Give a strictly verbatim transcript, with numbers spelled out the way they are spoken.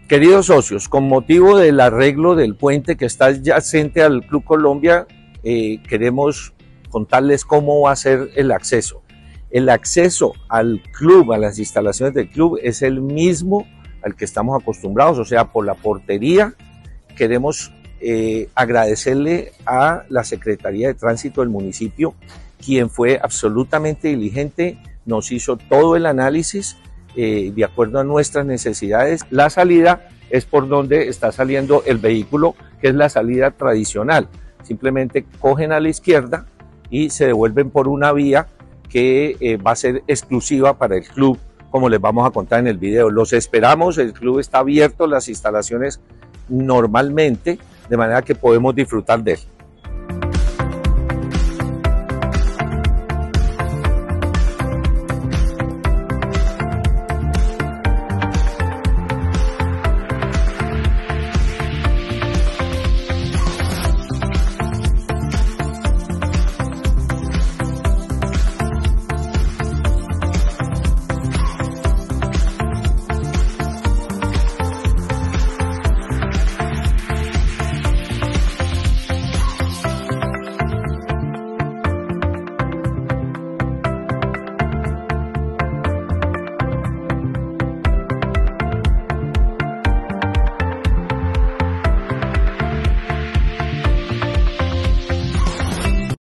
Queridos socios, con motivo del arreglo del puente que está adyacente al Club Colombia, eh, queremos contarles cómo va a ser el acceso. El acceso al club, a las instalaciones del club, es el mismo al que estamos acostumbrados, o sea, por la portería. Queremos eh, agradecerle a la Secretaría de Tránsito del municipio, quien fue absolutamente diligente, nos hizo todo el análisis eh, de acuerdo a nuestras necesidades. La salida es por donde está saliendo el vehículo, que es la salida tradicional. Simplemente cogen a la izquierda y se devuelven por una vía que eh, va a ser exclusiva para el club, como les vamos a contar en el video. Los esperamos, el club está abierto, las instalaciones normalmente, de manera que podemos disfrutar de él.